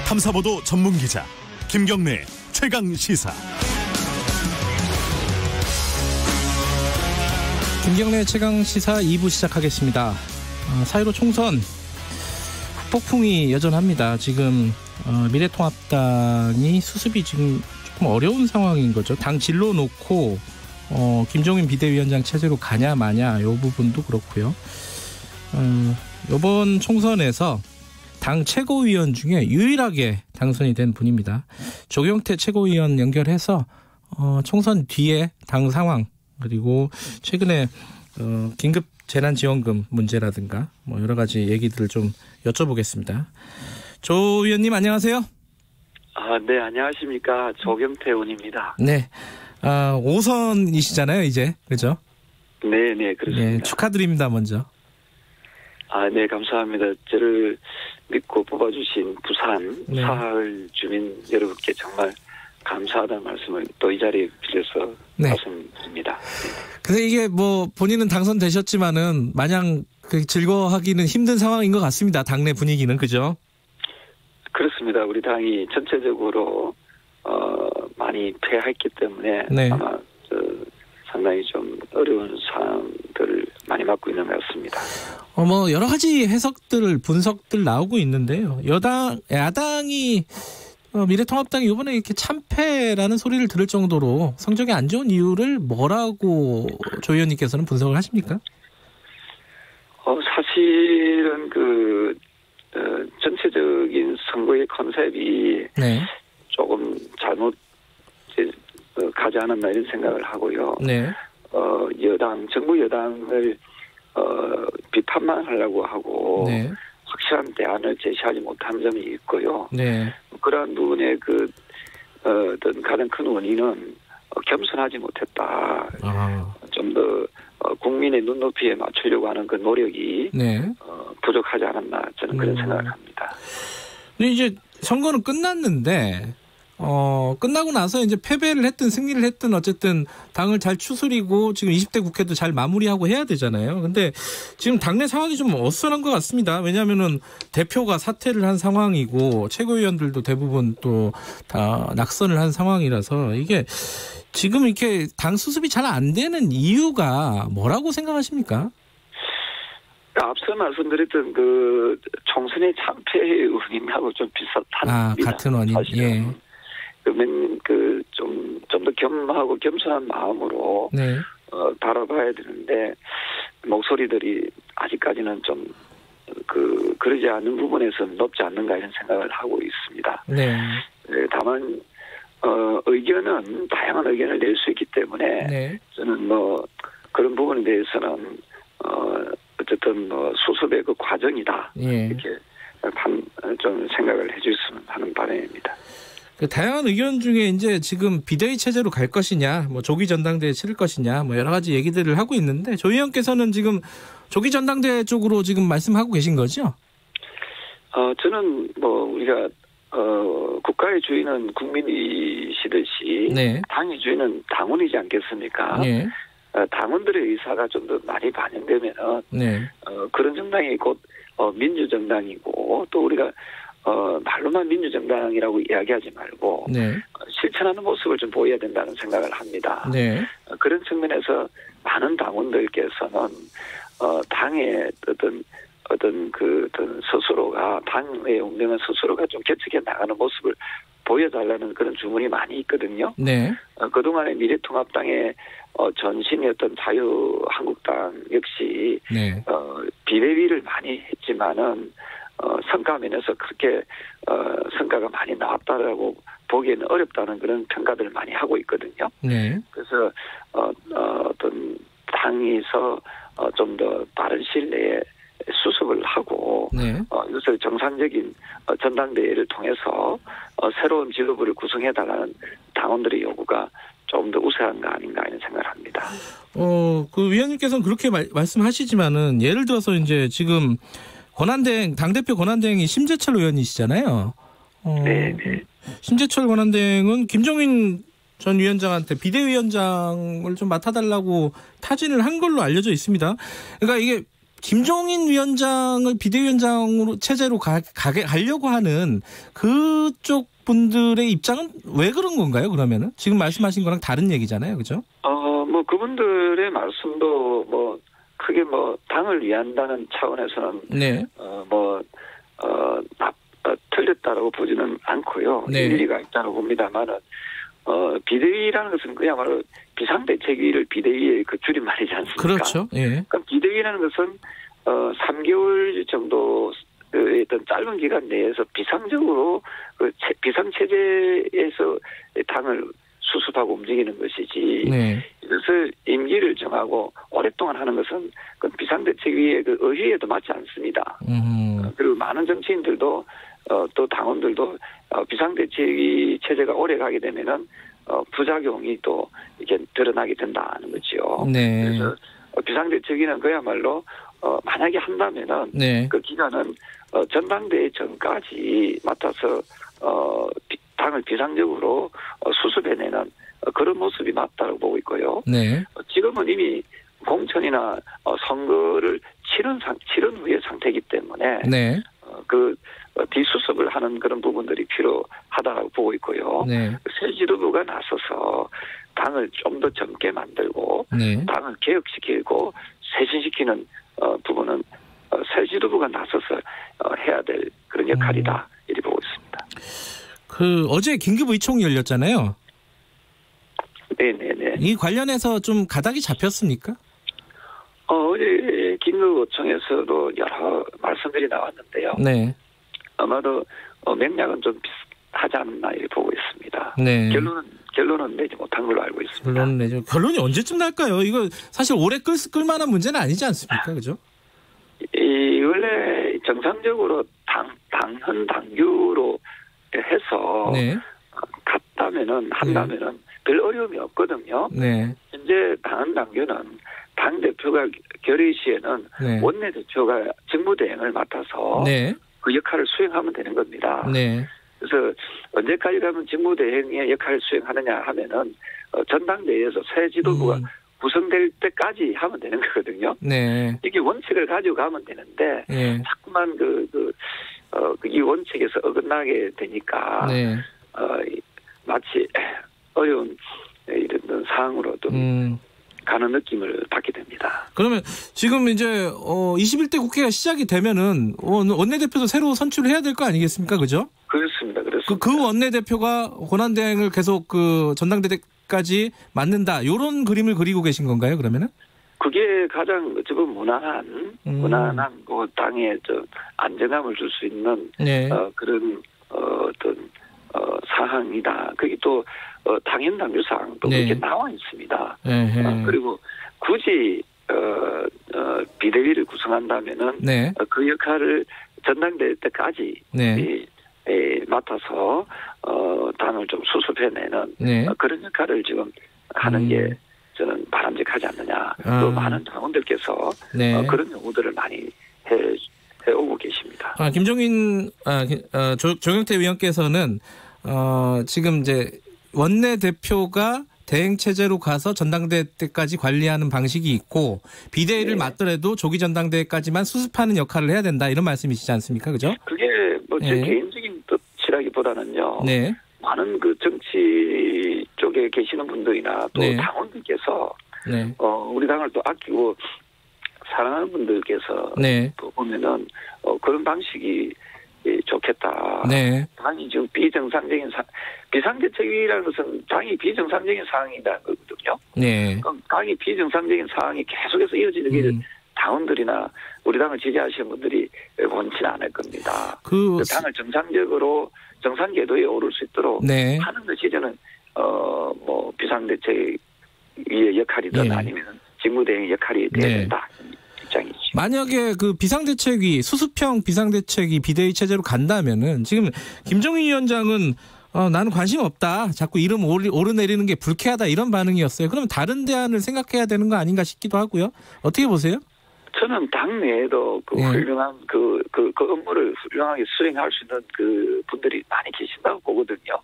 탐사보도 전문 기자 김경래 최강 시사. 김경래 최강 시사 2부 시작하겠습니다. 4.15 총선 북폭풍이 여전합니다. 지금 미래통합당이 수습이 지금 조금 어려운 상황인 거죠. 당 진로 놓고 김종인 비대위원장 체제로 가냐 마냐 이 부분도 그렇고요. 이번 총선에서 당 최고위원 중에 유일하게 당선이 된 분입니다. 조경태 최고위원 연결해서 총선 뒤에 당 상황 그리고 최근에 긴급 재난지원금 문제라든가 뭐 여러 가지 얘기들을 좀 여쭤보겠습니다. 조 의원님 안녕하세요. 네, 안녕하십니까. 조경태 의원입니다. 네, 5선이시잖아요 이제, 그죠? 네, 그렇습니다. 네, 축하드립니다 먼저. 네, 감사합니다. 저를 믿고 뽑아주신 부산 사흘 주민 여러분께 정말 감사하다는 말씀을 또 이 자리에 빌려서 말씀드립니다. 근데 이게 뭐 본인은 당선되셨지만은 마냥 즐거워하기는 힘든 상황인 것 같습니다. 당내 분위기는, 그죠? 그렇습니다. 우리 당이 전체적으로 많이 패했기 때문에 아마 상당히 좀 어려운 상황들을 많이 맞고 있는 것 같습니다. 뭐 여러 가지 해석들, 분석들 나오고 있는데요. 야당이 미래통합당이 이번에 이렇게 참패라는 소리를 들을 정도로 성적이 안 좋은 이유를 뭐라고 조 의원님께서는 분석을 하십니까? 사실은 전체적인 선거의 컨셉이 조금 잘못 가지 않았나 이런 생각을 하고요. 정부 여당을 비판만 하려고 하고 확실한 대안을 제시하지 못한 점이 있고요. 그러한 부분의 어떤 가장 큰 원인은 겸손하지 못했다. 좀 더 국민의 눈높이에 맞추려고 하는 그 노력이 부족하지 않았나 저는 그런 생각을 합니다. 근데 이제 선거는 끝났는데 끝나고 나서 이제 패배를 했든 승리를 했든 어쨌든 당을 잘 추스리고 지금 20대 국회도 잘 마무리하고 해야 되잖아요. 근데 지금 당내 상황이 좀 어수선한 것 같습니다. 왜냐하면은 대표가 사퇴를 한 상황이고 최고위원들도 대부분 또 다 낙선을 한 상황이라서 이게 지금 이렇게 당 수습이 잘 안 되는 이유가 뭐라고 생각하십니까? 앞서 말씀드렸던 총선의 참패의 원인하고 좀 비슷합니다. 같은 원인. 사실은. 그러면 좀 더 겸하고 겸손한 마음으로 바라봐야 되는데 목소리들이 아직까지는 좀 그러지 않는 부분에서는 높지 않는가 이런 생각을 하고 있습니다. 다만 의견은 다양한 의견을 낼 수 있기 때문에 저는 그런 부분에 대해서는 어쨌든 수습의 그 과정이다 이렇게 좀 생각을 해주셨으면 하는 바람입니다. 다양한 의견 중에 이제 지금 비대위 체제로 갈 것이냐, 뭐 조기 전당대회 치를 것이냐, 뭐 여러 가지 얘기들을 하고 있는데 조 의원께서는 지금 조기 전당대회 쪽으로 지금 말씀하고 계신 거죠? 저는 우리가 국가의 주인은 국민이시듯이 당의 주인은 당원이지 않겠습니까? 당원들의 의사가 좀 더 많이 반영되면은 그런 정당이 곧 민주정당이고 또 우리가 말로만 민주정당이라고 이야기하지 말고 실천하는 모습을 좀 보여야 된다는 생각을 합니다. 그런 측면에서 많은 당원들께서는 당의 어떤 스스로가 당의 운명은 스스로가 좀 개척해 나가는 모습을 보여달라는 그런 주문이 많이 있거든요. 그동안에 미래통합당의 전신이었던 자유한국당 역시 비대위를 많이 했지만은 성과 면에서 그렇게 성과가 많이 나왔다라고 보기에는 어렵다는 그런 평가들을 많이 하고 있거든요. 그래서 어떤 당에서 좀 더 빠른 시일 내에 수습을 하고 이것을 정상적인 전당대회를 통해서 새로운 지도부를 구성해달라는 당원들의 요구가 좀 더 우세한 거 아닌가 이런 생각을 합니다. 그 위원님께서는 그렇게 말씀하시지만은 예를 들어서 이제 지금 당대표 권한대행이 심재철 의원이시잖아요. 심재철 권한대행은 김종인 전 위원장한테 비대위원장을 좀 맡아달라고 타진을 한 걸로 알려져 있습니다. 그러니까 이게 김종인 위원장을 비대위원장으로 체제로 가려고 하는 그쪽 분들의 입장은 왜 그런 건가요? 그러면은 지금 말씀하신 거랑 다른 얘기잖아요, 그죠? 뭐 그분들의 말씀도 뭐 크게 뭐 당을 위한다는 차원에서는 네. 틀렸다라고 보지는 않고요. 네. 일리가 있다고 봅니다만은 비대위라는 것은 그야말로 비상대책위를 비대위의 그 줄임말이지 않습니까? 그렇죠. 예. 그럼 비대위라는 것은 3개월 정도의 어떤 짧은 기간 내에서 비상적으로 그 비상체제에서 당을 수습하고 움직이는 것이지. 네. 이것을 임기를 정하고 오랫동안 하는 것은 그 비상대책위의 그 의회에도 맞지 않습니다. 그리고 많은 정치인들도 또 당원들도 비상대책위 체제가 오래 가게 되면은 부작용이 또 이렇게 드러나게 된다는 거죠. 네. 그래서 비상대책위는 그야말로 만약에 한다면은 네. 그 기간은 전당대회 전까지 맡아서 당을 비상적으로 수습해내는 그런 모습이 맞다고 보고 있고요. 네. 지금은 이미 공천이나 선거를 치른 후의 상태이기 때문에 네. 그 뒤수습을 하는 그런 부분들이 필요하다고 보고 있고요. 네. 새 지도부가 나서서 당을 좀 더 젊게 만들고 네. 당을 개혁시키고 쇄신시키는 부분은 새 지도부가 나서서 해야 될 그런 역할이다 이렇게 보고 있습니다. 어제 긴급의총이 열렸잖아요. 네네네. 이 관련해서 좀 가닥이 잡혔습니까? 어제 긴급의총에서도 여러 말씀들이 나왔는데요. 네. 아마도 맥락은 좀 비슷하지 않나 이렇게 보고 있습니다. 네. 결론은 내지 못한 걸로 알고 있습니다. 결론이 언제쯤 날까요? 이거 사실 오래 끌만한 문제는 아니지 않습니까, 그죠? 원래 정상적으로 당헌 당규로 해서 네. 한다면은 별 어려움이 없거든요. 네. 현재 당헌 당규는 당 대표가 결의 시에는 네. 원내대표가 직무대행을 맡아서 네. 그 역할을 수행하면 되는 겁니다. 네. 그래서 언제까지 가면 직무대행의 역할을 수행하느냐 하면은 전당대회에서 새 지도부가 구성될 때까지 하면 되는 거거든요. 네. 이게 원칙을 가지고 가면 되는데 네. 자꾸만 이 원칙에서 어긋나게 되니까 네. 마치 어려운 이런 상황으로 좀 가는 느낌을 받게 됩니다. 그러면 지금 이제 21대 국회가 시작이 되면은 원내대표도 새로 선출을 해야 될 거 아니겠습니까, 그죠? 그렇습니다. 그 원내대표가 권한대행을 계속 전당대회까지 맡는다, 이런 그림을 그리고 계신 건가요, 그러면은? 그게 가장 지금 무난한 그 당에 좀 안정감을 줄 수 있는 네. 그런 어떤 사항이다. 그게 또 당연 당규상도 네. 그렇게 나와 있습니다. 그리고 굳이 비대위를 구성한다면은 네. 그 역할을 전당대회 때까지 네. 맡아서 당을 좀 수습해내는 네. 그런 역할을 지금 하는 게 저는 바람직하지 않느냐. 또 많은 당원들께서 네. 그런 요구들을 많이 해오고 계십니다. 김종인 조경태 위원께서는 지금 이제 원내대표가 대행 체제로 가서 전당대회 때까지 관리하는 방식이 있고 비대위를 네. 맡더라도 조기 전당대회까지만 수습하는 역할을 해야 된다, 이런 말씀이시지 않습니까, 그죠? 그게 뭐 제 개인적인 뜻이라기보다는요. 네. 많은 그 정치 쪽에 계시는 분들이나 또 네. 당원들께서 네. 우리 당을 또 아끼고 사랑하는 분들께서 네. 또 보면은 그런 방식이 좋겠다. 네. 당이 지금 비상대책위라는 것은 당이 비정상적인 상황이라는 거거든요. 네. 그럼 당이 비정상적인 상황이 계속해서 이어지는 게 당원들이나 우리 당을 지지하시는 분들이 원치는 않을 겁니다. 그 당을 정상적으로 정상 궤도에 오를 수 있도록 네. 하는 것이 저는 뭐 비상대책위의 역할이든 네. 아니면 직무대행의 역할이 돼야 된다. 네. 입장이죠. 만약에 그 비상대책위, 수습형 비상대책위 비대위 체제로 간다면은 지금 김종인 위원장은 나는 관심 없다, 자꾸 이름 오르내리는 게 불쾌하다, 이런 반응이었어요. 그러면 다른 대안을 생각해야 되는 거 아닌가 싶기도 하고요. 어떻게 보세요? 저는 당내에도 그 훌륭한 그 업무를 훌륭하게 수행할 수 있는 그 분들이 많이 계신다고 보거든요.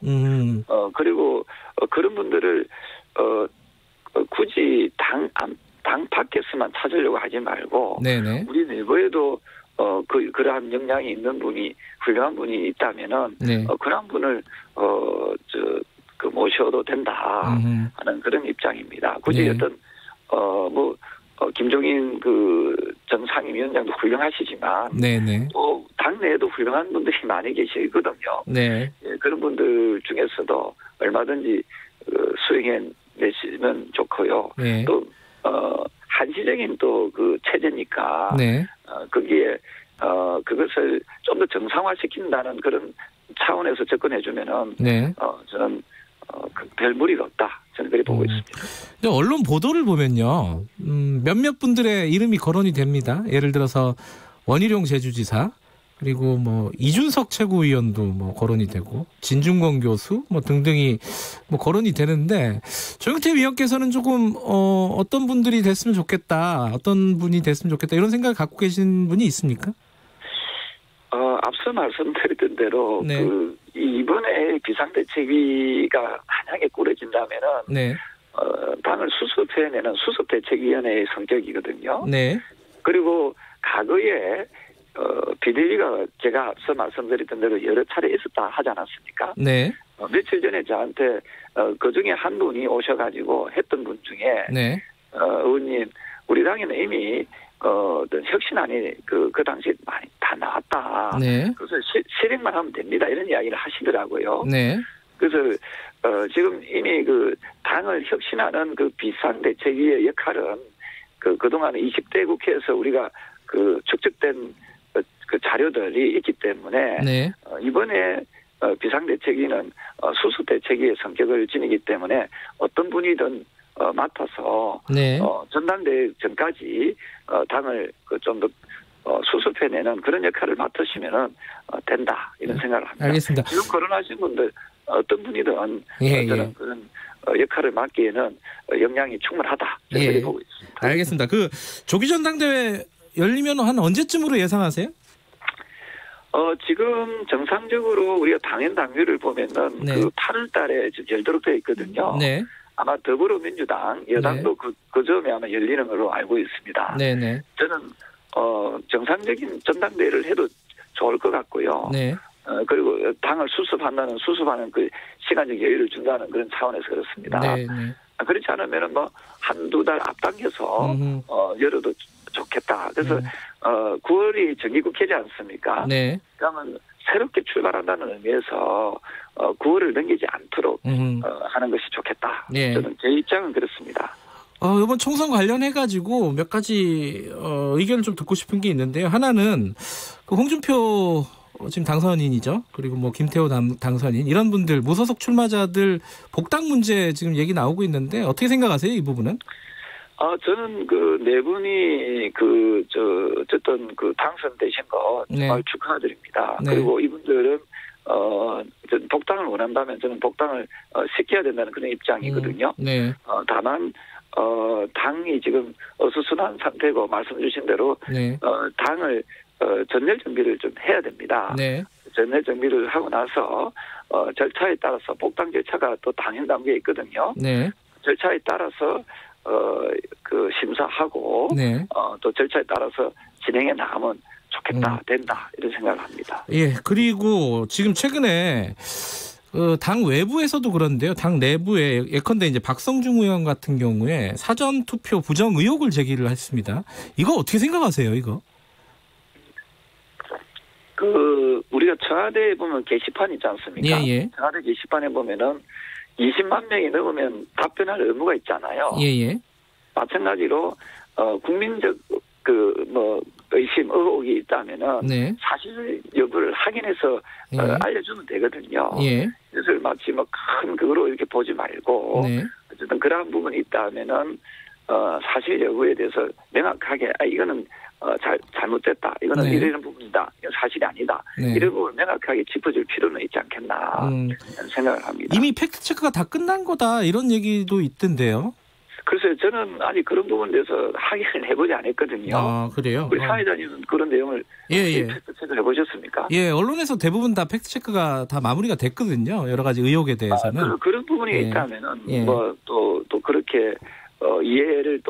그리고 그런 분들을 굳이 당파 밖에서만 찾으려고 하지 말고 네네. 우리 내부에도 그러한 역량이 있는 분이 훌륭한 분이 있다면은 네. 그런 분을 모셔도 된다 하는 그런 입장입니다. 굳이 네. 어떤 김종인 전 상임위원장도 훌륭하시지만 네네. 또 당내에도 훌륭한 분들이 많이 계시거든요. 네. 예, 그런 분들 중에서도 얼마든지 수행해내시면 좋고요. 네. 또 한시적인 또 체제니까 네. 거기에 그것을 좀 더 정상화시킨다는 그런 차원에서 접근해주면은 네. 저는 별 무리가 없다. 저는 그렇게 보고 있습니다. 근데 언론 보도를 보면요, 몇몇 분들의 이름이 거론이 됩니다. 예를 들어서 원희룡 제주지사, 그리고 뭐 이준석 최고위원도 뭐 거론이 되고 진중권 교수 뭐 등등이 뭐 거론이 되는데 조영태 위원께서는 조금 어떤 분들이 됐으면 좋겠다, 어떤 분이 됐으면 좋겠다 이런 생각을 갖고 계신 분이 있습니까? 앞서 말씀드렸던 대로 네. 이번에 비상대책위가 만약에 꾸려진다면은 네. 당을 수습해내는 수습대책위원회의 성격이거든요. 네. 그리고 과거에 비대위가 제가 앞서 말씀드렸던 대로 여러 차례 있었다 하지 않았습니까? 네. 며칠 전에 저한테 그중에 한 분이 오셔가지고 했던 분 중에 네. 의원님 우리 당에는 이미 어떤 혁신안이 그 당시에 많이 다 나왔다. 네. 그래서 실행만 하면 됩니다. 이런 이야기를 하시더라고요. 네. 그래서 지금 이미 당을 혁신하는 비상대책위의 역할은 그동안 20대 국회에서 우리가 축적된 자료들이 있기 때문에 네. 이번에 비상대책위는 수습대책위의 성격을 지니기 때문에 어떤 분이든 맡아서 네. 전당대회 전까지 당을 좀 더 수습해내는 그런 역할을 맡으시면은 된다 이런 생각을 합니다. 알겠습니다. 지금 거론하신 분들 어떤 분이든 예, 저는 예. 그런 역할을 맡기에는 역량이 충분하다 이렇게 예. 보고 있습니다. 알겠습니다. 조기 전당대회 열리면 한 언제쯤으로 예상하세요? 지금 정상적으로 우리가 당연 당규를 보면은 네. 8월 달에 지금 열도록 되어 있거든요. 네. 아마 더불어민주당 여당도 그 점에 아마 열리는 걸로 알고 있습니다. 네네. 저는 정상적인 전당대회를 해도 좋을 것 같고요. 네. 그리고 당을 수습하는 시간적 여유를 준다는 그런 차원에서 그렇습니다. 네. 그렇지 않으면은 한두 달 앞당겨서 열어도 좋겠다. 그래서 9월이 정기국회지 않습니까? 네. 그러면 새롭게 출발한다는 의미에서 9월을 넘기지 않도록 하는 것이 좋겠다. 네. 저는 제 입장은 그렇습니다. 이번 총선 관련해가지고 몇 가지 의견을 좀 듣고 싶은 게 있는데요. 하나는 홍준표 지금 당선인이죠. 그리고 뭐 김태호 당선인 이런 분들 무소속 출마자들 복당 문제 지금 얘기 나오고 있는데 어떻게 생각하세요? 이 부분은? 저는 네 분이 어쨌든 당선되신 거 정말 네. 축하드립니다. 네. 그리고 이분들은 복당을 원한다면 저는 복당을 시켜야 된다는 그런 입장이거든요. 네. 다만 당이 지금 어수선한 상태고 말씀 주신 대로 네. 당을 전멸 정비를 좀 해야 됩니다. 네. 전멸 정비를 하고 나서 절차에 따라서 복당 절차가 또 당연 단계에 있거든요. 네. 절차에 따라서 심사하고 네. 또 절차에 따라서 진행해 나가면 좋겠다, 된다 이런 생각을 합니다. 예. 그리고 지금 최근에 당 외부에서도 그런데요. 당 내부에 예컨대 이제 박성중 의원 같은 경우에 사전 투표 부정 의혹을 제기를 했습니다. 이거 어떻게 생각하세요? 이거? 우리가 청와대에 보면 게시판 있지 않습니까? 예. 청와대 게시판에 보면은 20만 명이 넘으면 답변할 의무가 있잖아요. 예. 마찬가지로 국민적 의심 의혹이 있다면은 네. 사실 여부를 확인해서 예. 알려주면 되거든요. 예. 그래서 마치 큰 그거로 이렇게 보지 말고 네. 어쨌든 그러한 부분이 있다면은 사실 여부에 대해서 명확하게 이거는 잘못됐다. 이거는 네. 이런 부분이다. 이건 사실이 아니다. 네. 이런 부분을 명확하게 짚어줄 필요는 있지 않겠나 하는 생각을 합니다. 이미 팩트체크가 다 끝난 거다 이런 얘기도 있던데요. 글쎄요. 저는 아직 그런 부분에 대해서 확인을 해보지 않았거든요. 아, 그래요? 우리 사회자님은 그런 내용을 팩트체크를 해보셨습니까? 예, 언론에서 대부분 다 팩트체크가 다 마무리가 됐거든요. 여러 가지 의혹에 대해서는. 그런 부분이 있다면은 또 그렇게 이해를 또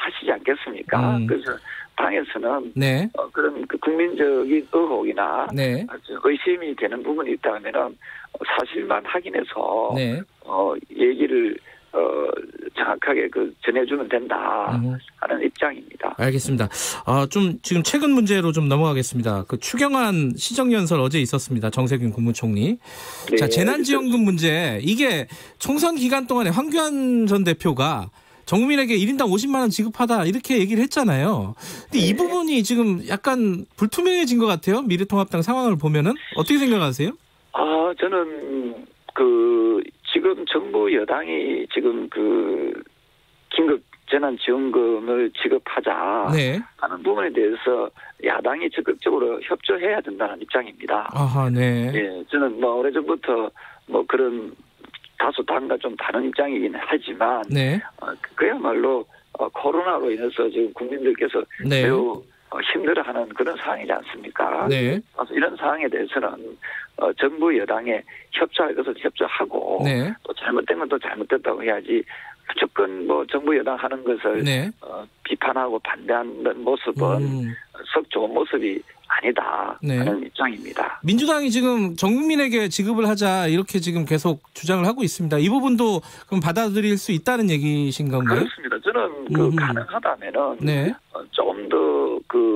하시지 않겠습니까? 그래서 당에서는 네. 그런 그 국민적인 의혹이나 네. 의심이 되는 부분이 있다면은 사실만 확인해서 네. 얘기를 정확하게 전해주면 된다 하는 입장입니다. 알겠습니다. 좀 지금 최근 문제로 좀 넘어가겠습니다. 그 추경안 시정연설 어제 있었습니다. 정세균 국무총리. 네. 자, 재난지원금 문제. 이게 총선 기간 동안에 황교안 전 대표가 정국민에게 1인당 50만 원 지급하다 이렇게 얘기를 했잖아요. 근데 이 부분이 지금 약간 불투명해진 것 같아요. 미래통합당 상황을 보면은 어떻게 생각하세요? 저는 지금 정부 여당이 지금 긴급 재난지원금을 지급하자 네. 하는 부분에 대해서 야당이 적극적으로 협조해야 된다는 입장입니다. 아하, 네. 예, 저는 오래전부터 그런 다소 당과 좀 다른 입장이긴 하지만 네. 그야말로 코로나로 인해서 지금 국민들께서 네. 매우 힘들어하는 그런 상황이지 않습니까? 네. 그래서 이런 상황에 대해서는 정부 여당에 협조할 것을 협조하고 네. 또 잘못된 건 또 잘못됐다고 해야지 무조건 정부 여당 하는 것을 네. 비판하고 반대하는 모습은 썩 좋은 모습이 아니다 네. 하는 입장입니다. 민주당이 지금 전 국민에게 지급을 하자 이렇게 지금 계속 주장을 하고 있습니다. 이 부분도 그럼 받아들일 수 있다는 얘기신 건가요? 그렇습니다. 저는 가능하다면은 네. 조금 더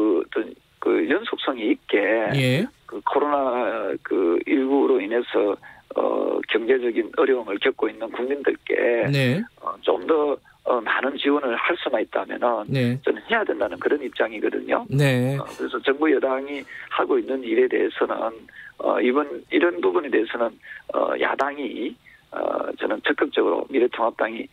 연속성이 있게 예. 코로나 19로 인해서 경제적인 어려움을 겪고 있는 국민들께 네. 좀 더 많은 지원을 할 수만 있다면은 네. 저는 해야 된다는 그런 입장이거든요. 네. 그래서 정부 여당이 하고 있는 일에 대해서는 이런 부분에 대해서는 야당이 저는 적극적으로 미래통합당이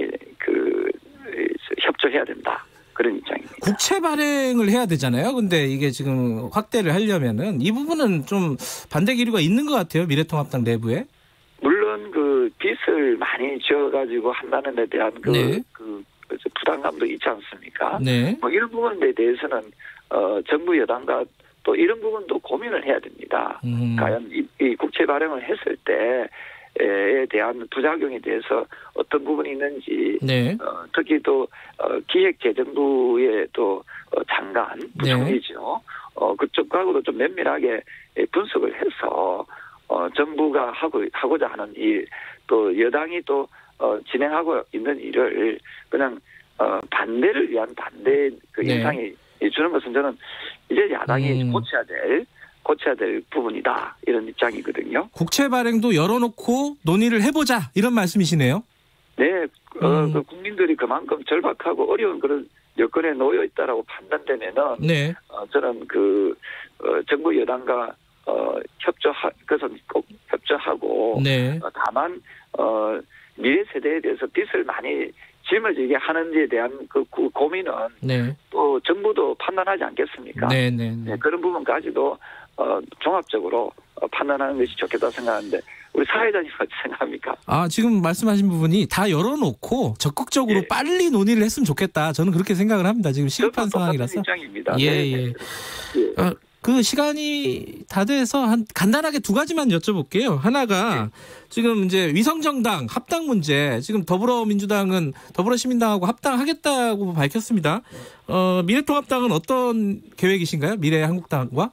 협조해야 된다. 그런 입장입니다. 국채 발행을 해야 되잖아요. 근데 이게 지금 확대를 하려면은 이 부분은 좀 반대 기류가 있는 것 같아요. 미래통합당 내부에. 물론 빚을 많이 지어가지고 한다는 데 대한 네. 부담감도 있지 않습니까? 네. 이런 부분에 대해서는 정부 여당과 또 이런 부분도 고민을 해야 됩니다. 과연 이 국채 발행을 했을 때에 대한 부작용에 대해서 어떤 부분이 있는지, 네. 특히 또 기획재정부의 또 장관, 부총리죠. 그쪽하고도 좀 면밀하게 분석을 해서 정부가 하고자 하는 일, 또 여당이 또 진행하고 있는 일을 그냥 반대를 위한 반대 인상이 주는 것은 저는 이제 야당이 고쳐야 될 부분이다, 이런 입장이거든요. 국채 발행도 열어놓고 논의를 해보자, 이런 말씀이시네요. 네, 국민들이 그만큼 절박하고 어려운 그런 여건에 놓여 있다라고 판단되면은, 네. 저는 정부 여당과 그것은 꼭 협조하고, 네. 다만 미래 세대에 대해서 빚을 많이 짊어지게 하는지에 대한 고민은 네. 또 정부도 판단하지 않겠습니까? 네. 그런 부분까지도 종합적으로 판단하는 것이 좋겠다 생각하는데, 우리 사회자님 어떻게 생각합니까? 지금 말씀하신 부분이 다 열어놓고 적극적으로 빨리 논의를 했으면 좋겠다. 저는 그렇게 생각을 합니다. 지금 시급한 상황이라서. 입장입니다. 예. 그 시간이 다 돼서 간단하게 두 가지만 여쭤볼게요. 하나가 지금 이제 위성정당 합당 문제, 지금 더불어시민당하고 합당하겠다고 밝혔습니다. 미래통합당은 어떤 계획이신가요? 미래한국당과?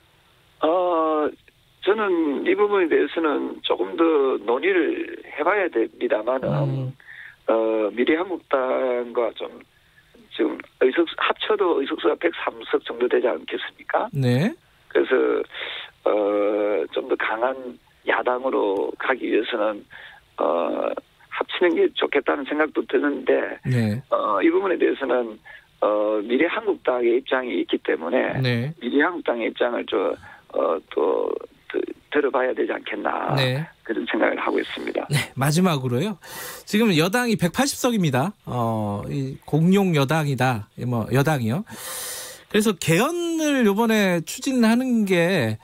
저는 이 부분에 대해서는 조금 더 논의를 해봐야 됩니다만은, 미래한국당과 좀 지금 합쳐도 의석수가 103석 정도 되지 않겠습니까? 네. 그래서 좀 더 강한 야당으로 가기 위해서는 합치는 게 좋겠다는 생각도 드는데, 네. 이 부분에 대해서는 미래한국당의 입장이 있기 때문에, 네. 미래한국당의 입장을 또 들어봐야 되지 않겠나, 네. 그런 생각을 하고 있습니다. 네, 마지막으로요. 지금 여당이 180석입니다. 공용 여당이다. 여당이요. 그래서 개헌을 이번에 추진하는 게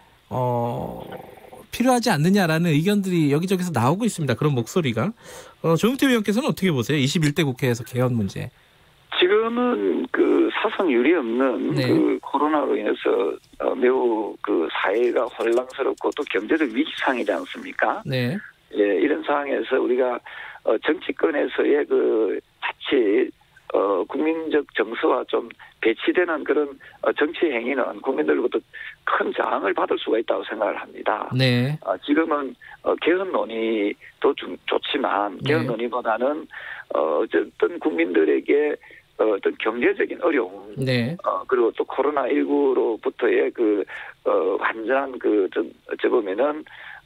필요하지 않느냐라는 의견들이 여기저기서 나오고 있습니다. 그런 목소리가. 조영태 의원께서는 어떻게 보세요? 21대 국회에서 개헌 문제. 지금은 사상 유례 없는 코로나로 인해서 매우 사회가 혼란스럽고 또 경제적 위기 상황이지 않습니까? 네. 예, 이런 상황에서 우리가 정치권에서의 자칫 국민적 정서와 좀 배치되는 그런 정치 행위는 국민들로부터 큰 저항을 받을 수가 있다고 생각을 합니다. 네. 지금은 개헌 논의도 좋지만 개헌 논의보다는 어쨌든 국민들에게 어떤 경제적인 어려움, 네. 그리고 또 코로나19로부터의 그 완전한 어찌 보면은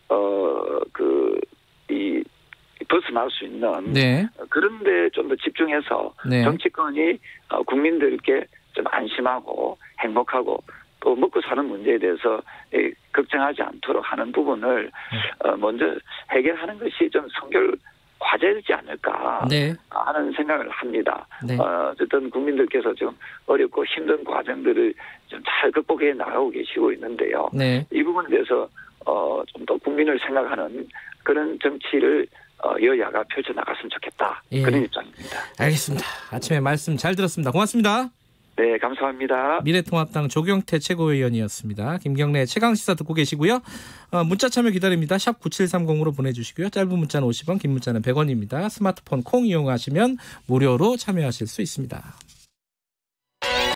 이 벗어날 수 있는 네. 그런데 좀 더 집중해서 네. 정치권이 국민들께 좀 안심하고 행복하고 또 먹고 사는 문제에 대해서 걱정하지 않도록 하는 부분을 먼저 해결하는 것이 좀 선결 과제이지 않을까 네. 하는 생각을 합니다. 네. 어쨌든 국민들께서 좀 어렵고 힘든 과정들을 좀 잘 극복해 나가고 계시고 있는데요. 네. 이 부분에 대해서 좀 더 국민을 생각하는 그런 정치를 여야가 펼쳐나갔으면 좋겠다. 예. 그런 입장입니다. 알겠습니다. 아침에 말씀 잘 들었습니다. 고맙습니다. 네, 감사합니다. 미래통합당 조경태 최고위원이었습니다. 김경래 최강시사 듣고 계시고요. 문자 참여 기다립니다. 샵 9730으로 보내주시고요. 짧은 문자는 50원, 긴 문자는 100원입니다. 스마트폰 콩 이용하시면 무료로 참여하실 수 있습니다.